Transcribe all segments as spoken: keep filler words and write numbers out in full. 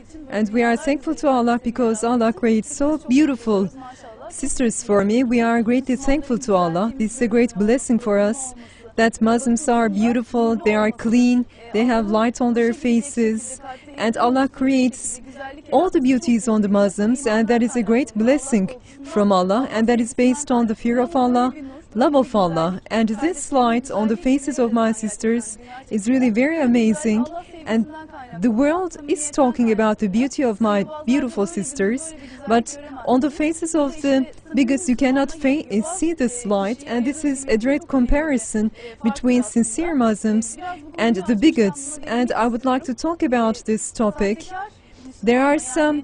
And we are thankful to Allah because Allah creates so beautiful sisters for me. We are greatly thankful to Allah. This is a great blessing for us that Muslims are beautiful, they are clean, they have light on their faces, and Allah creates all the beauties on the Muslims, and that is a great blessing from Allah, and that is based on the fear of Allah, love of Allah. And this light on the faces of my sisters is really very amazing, and the world is talking about the beauty of my beautiful sisters, but on the faces of the bigots you cannot see this light, and this is a direct comparison between sincere Muslims and the bigots. And I would like to talk about this topic. There are some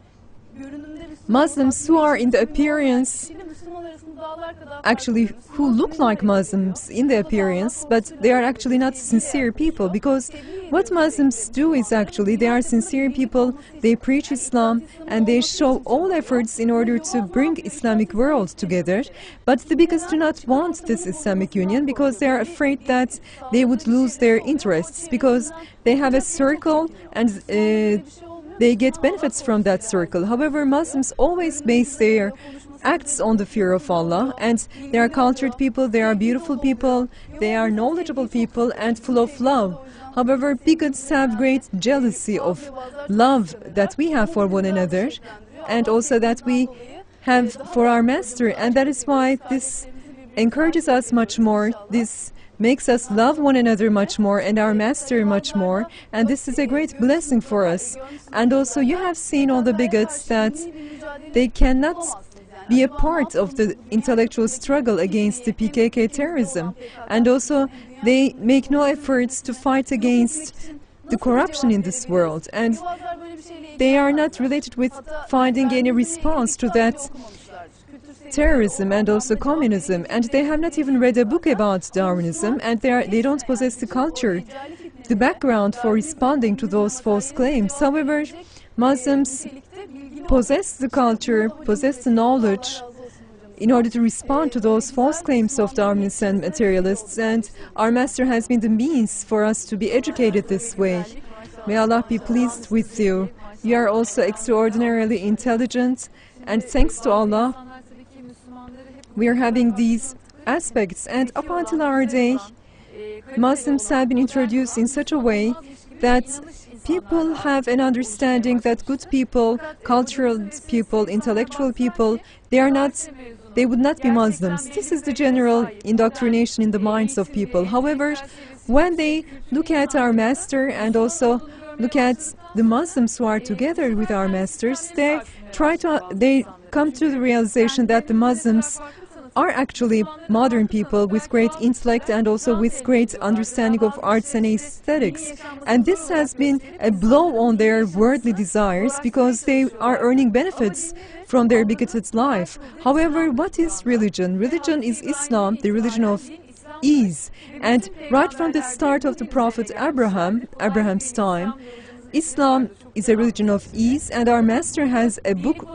Muslims who are in the appearance, actually who look like Muslims in the appearance, but they are actually not sincere people, because what Muslims do is actually they are sincere people, they preach Islam and they show all efforts in order to bring Islamic world together, but the bigots do not want this Islamic union because they are afraid that they would lose their interests, because they have a circle and uh, they get benefits from that circle. However, Muslims always base their acts on the fear of Allah, and they are cultured people, they are beautiful people, they are knowledgeable people and full of love. However, bigots have great jealousy of love that we have for one another and also that we have for our master, and that is why this encourages us much more. This makes us love one another much more and our master much more, and this is a great blessing for us. And also you have seen all the bigots that they cannot be a part of the intellectual struggle against the P K K terrorism, and also they make no efforts to fight against the corruption in this world, and they are not related with finding any response to that terrorism and also communism, and they have not even read a book about Darwinism, and they, are, they don't possess the culture, the background for responding to those false claims. However, Muslims possess the culture, possess the knowledge in order to respond to those false claims of Darwinists and materialists, and our master has been the means for us to be educated this way. May Allah be pleased with you. You are also extraordinarily intelligent, and thanks to Allah we are having these aspects, and up until our day Muslims have been introduced in such a way that people have an understanding that good people, cultural people, intellectual people, they are not, they would not be Muslims. This is the general indoctrination in the minds of people. However, when they look at our master and also look at the Muslims who are together with our masters, they try to, they come to the realization that the Muslims are actually modern people with great intellect and also with great understanding of arts and aesthetics. And this has been a blow on their worldly desires because they are earning benefits from their bigoted life. However, what is religion? Religion is Islam, the religion of ease. And right from the start of the Prophet Abraham, Abraham's time, Islam is a religion of ease, and our master has a book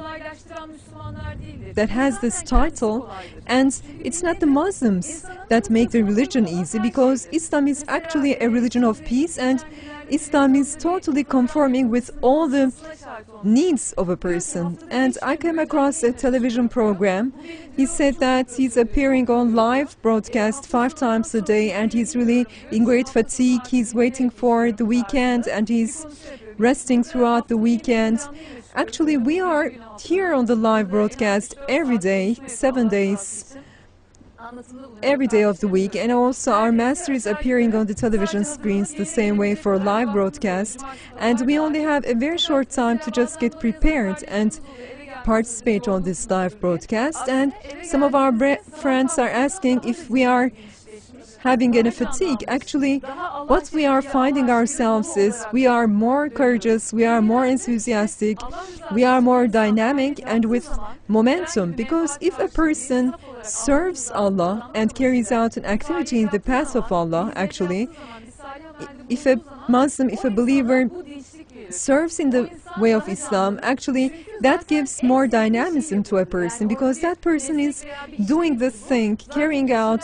that has this title, and it's not the Muslims that make the religion easy, because Islam is actually a religion of peace, and Islam is totally conforming with all the needs of a person. And I came across a television program. He said that he's appearing on live broadcast five times a day, and he's really in great fatigue. He's waiting for the weekend and he's resting throughout the weekend. Actually, we are here on the live broadcast every day, seven days, every day of the week, and also our master is appearing on the television screens the same way for live broadcast, and we only have a very short time to just get prepared and participate on this live broadcast. And some of our friends are asking if we are having any fatigue. Actually, what we are finding ourselves is we are more courageous, we are more enthusiastic, we are more dynamic and with momentum, because if a person serves Allah and carries out an activity in the path of Allah, actually, if a Muslim, if a believer serves in the way of Islam, actually that gives more dynamism to a person, because that person is doing the thing, carrying out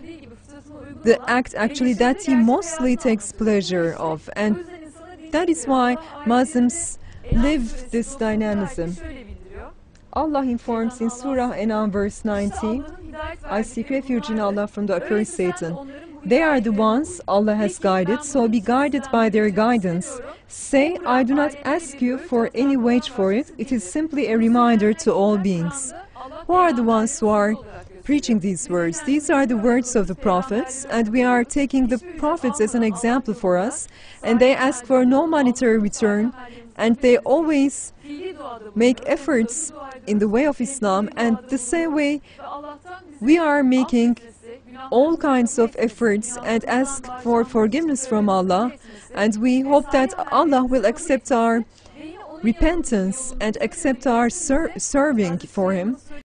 the act actually that he mostly takes pleasure of. And that is why Muslims live this dynamism. Allah informs in Surah An'am verse ninety, I seek refuge in Allah from the accursed Satan. They are the ones Allah has guided, so be guided by their guidance. Say, I do not ask you for any wage for it, it is simply a reminder to all beings. Who are the ones who are preaching these words? These are the words of the prophets, and we are taking the prophets as an example for us, and they ask for no monetary return, and they always make efforts in the way of Islam, and the same way we are making all kinds of efforts and ask for forgiveness from Allah, and we hope that Allah will accept our repentance and accept our ser serving for Him.